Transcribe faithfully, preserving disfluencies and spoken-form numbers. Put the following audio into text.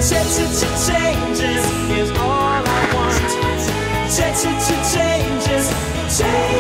Changes is all I want. Changes, changes, changes.